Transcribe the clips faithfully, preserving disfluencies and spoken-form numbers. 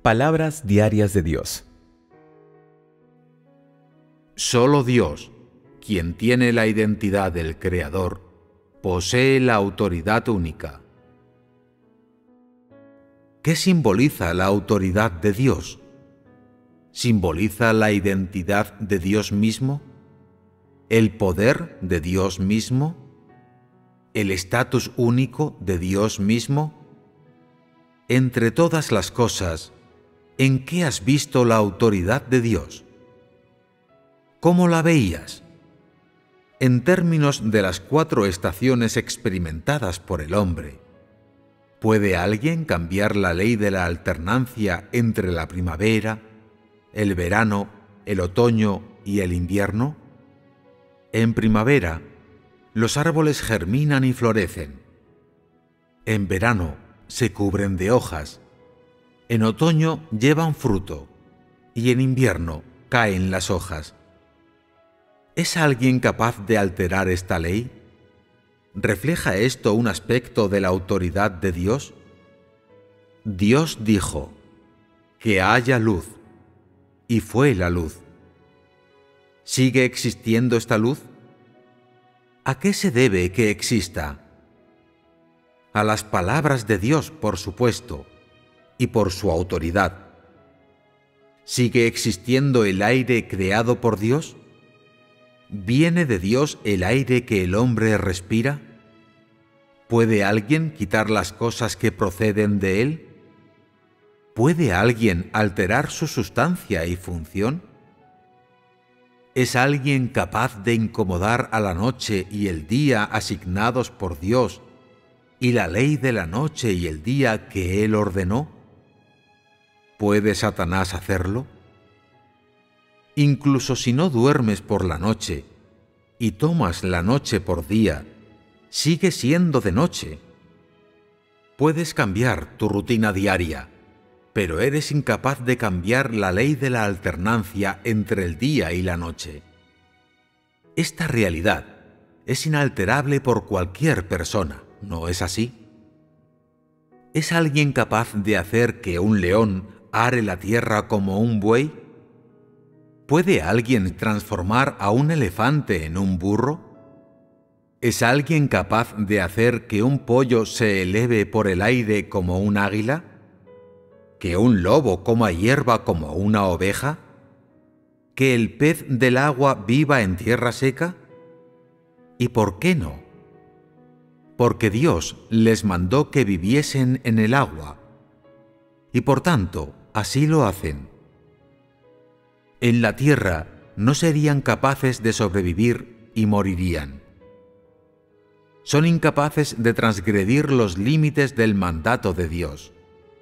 Palabras diarias de Dios. Solo Dios, quien tiene la identidad del Creador, posee la autoridad única. ¿Qué simboliza la autoridad de Dios? ¿Simboliza la identidad de Dios mismo? ¿El poder de Dios mismo? ¿El estatus único de Dios mismo? Entre todas las cosas, ¿en qué has visto la autoridad de Dios? ¿Cómo la veías? En términos de las cuatro estaciones experimentadas por el hombre, ¿puede alguien cambiar la ley de la alternancia entre la primavera, el verano, el otoño y el invierno? En primavera, los árboles germinan y florecen. En verano, se cubren de hojas. En otoño, llevan fruto. Y en invierno, caen las hojas. ¿Es alguien capaz de alterar esta ley? ¿Refleja esto un aspecto de la autoridad de Dios? Dios dijo: «Que haya luz», y fue la luz. ¿Sigue existiendo esta luz? ¿A qué se debe que exista? A las palabras de Dios, por supuesto, y por su autoridad. ¿Sigue existiendo el aire creado por Dios? ¿Viene de Dios el aire que el hombre respira? ¿Puede alguien quitar las cosas que proceden de él? ¿Puede alguien alterar su sustancia y función? ¿Es alguien capaz de incomodar a la noche y el día asignados por Dios y la ley de la noche y el día que Él ordenó? ¿Puede Satanás hacerlo? Incluso si no duermes por la noche y tomas la noche por día, sigue siendo de noche. Puedes cambiar tu rutina diaria, pero eres incapaz de cambiar la ley de la alternancia entre el día y la noche. Esta realidad es inalterable por cualquier persona, ¿no es así? ¿Es alguien capaz de hacer que un león are la tierra como un buey? ¿Puede alguien transformar a un elefante en un burro? ¿Es alguien capaz de hacer que un pollo se eleve por el aire como un águila? ¿Que un lobo coma hierba como una oveja? ¿Que el pez del agua viva en tierra seca? ¿Y por qué no? Porque Dios les mandó que viviesen en el agua, y por tanto así lo hacen. En la tierra no serían capaces de sobrevivir y morirían. Son incapaces de transgredir los límites del mandato de Dios.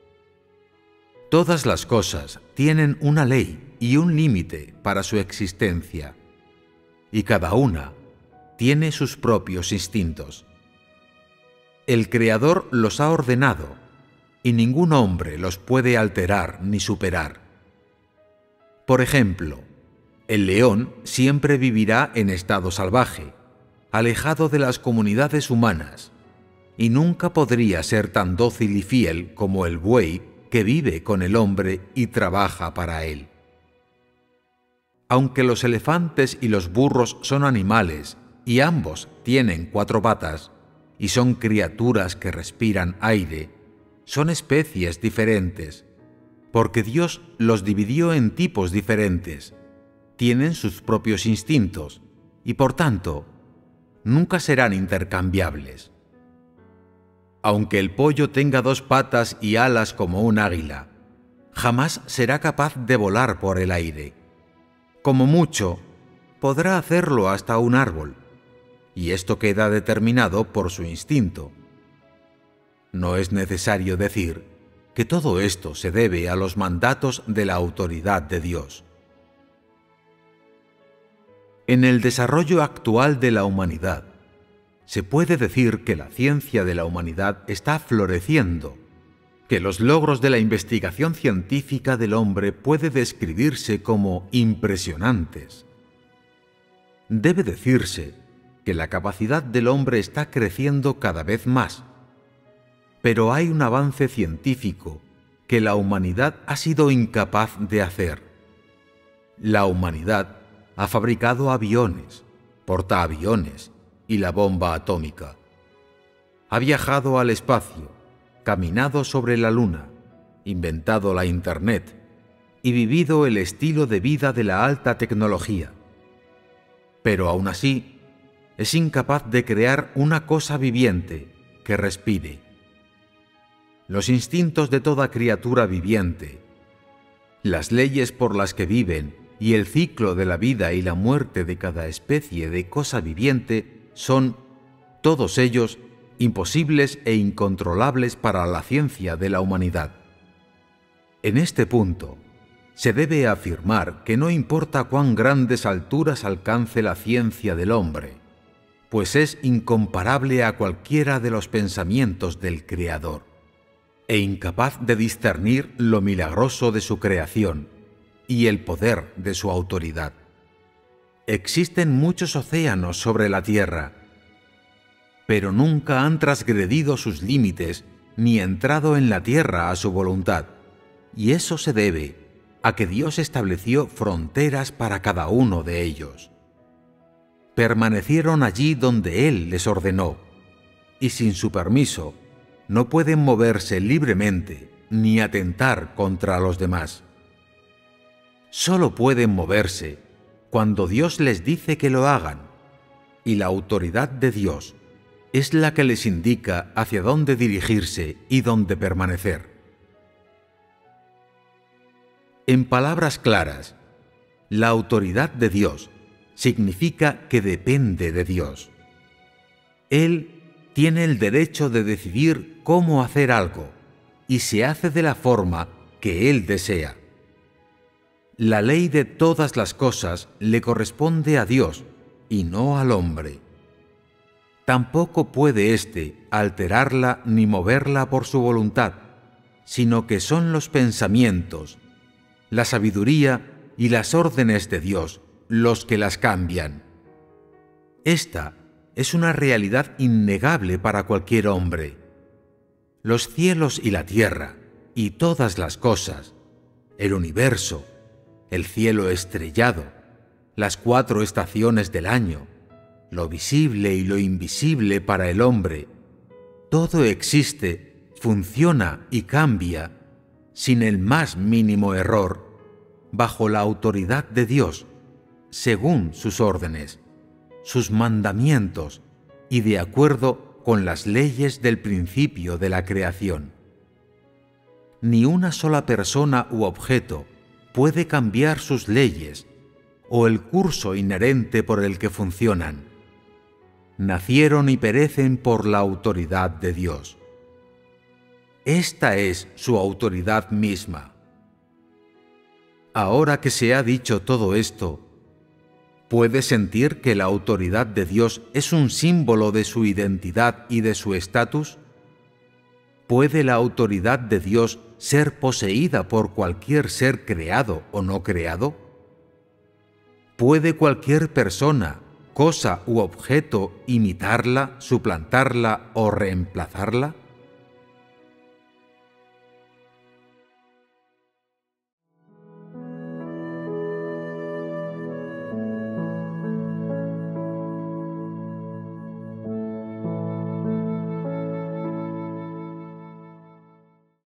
Todas las cosas tienen una ley y un límite para su existencia, y cada una tiene sus propios instintos. El Creador los ha ordenado, y ningún hombre los puede alterar ni superar. Por ejemplo, el león siempre vivirá en estado salvaje, alejado de las comunidades humanas, y nunca podría ser tan dócil y fiel como el buey que vive con el hombre y trabaja para él. Aunque los elefantes y los burros son animales y ambos tienen cuatro patas y son criaturas que respiran aire, son especies diferentes, porque Dios los dividió en tipos diferentes, tienen sus propios instintos y por tanto nunca serán intercambiables. Aunque el pollo tenga dos patas y alas como un águila, jamás será capaz de volar por el aire. Como mucho, podrá hacerlo hasta un árbol, y esto queda determinado por su instinto. No es necesario decir que todo esto se debe a los mandatos de la autoridad de Dios. En el desarrollo actual de la humanidad, se puede decir que la ciencia de la humanidad está floreciendo, que los logros de la investigación científica del hombre puede describirse como impresionantes. Debe decirse que la capacidad del hombre está creciendo cada vez más, pero hay un avance científico que la humanidad ha sido incapaz de hacer. La humanidad ha fabricado aviones, portaaviones y la bomba atómica. Ha viajado al espacio, caminado sobre la luna, inventado la Internet y vivido el estilo de vida de la alta tecnología. Pero aún así, es incapaz de crear una cosa viviente que respire. Los instintos de toda criatura viviente, las leyes por las que viven y el ciclo de la vida y la muerte de cada especie de cosa viviente son, todos ellos, imposibles e incontrolables para la ciencia de la humanidad. En este punto, se debe afirmar que no importa cuán grandes alturas alcance la ciencia del hombre, pues es incomparable a cualquiera de los pensamientos del Creador, e incapaz de discernir lo milagroso de su creación y el poder de su autoridad. Existen muchos océanos sobre la tierra, pero nunca han transgredido sus límites ni entrado en la tierra a su voluntad, y eso se debe a que Dios estableció fronteras para cada uno de ellos. Permanecieron allí donde Él les ordenó, y sin su permiso no pueden moverse libremente ni atentar contra los demás. Solo pueden moverse cuando Dios les dice que lo hagan, y la autoridad de Dios es la que les indica hacia dónde dirigirse y dónde permanecer. En palabras claras, la autoridad de Dios significa que depende de Dios. Él tiene el derecho de decidir cómo hacer algo y se hace de la forma que Él desea. La ley de todas las cosas le corresponde a Dios y no al hombre. Tampoco puede éste alterarla ni moverla por su voluntad, sino que son los pensamientos, la sabiduría y las órdenes de Dios los que las cambian. Esta es una realidad innegable para cualquier hombre. Los cielos y la tierra, y todas las cosas, el universo, el cielo estrellado, las cuatro estaciones del año, lo visible y lo invisible para el hombre, todo existe, funciona y cambia sin el más mínimo error, bajo la autoridad de Dios, según sus órdenes, sus mandamientos y de acuerdo con las leyes del principio de la creación. Ni una sola persona u objeto puede cambiar sus leyes o el curso inherente por el que funcionan. Nacieron y perecen por la autoridad de Dios. Esta es su autoridad misma. Ahora que se ha dicho todo esto, ¿puede sentir que la autoridad de Dios es un símbolo de su identidad y de su estatus? ¿Puede la autoridad de Dios ser poseída por cualquier ser creado o no creado? ¿Puede cualquier persona, cosa u objeto imitarla, suplantarla o reemplazarla?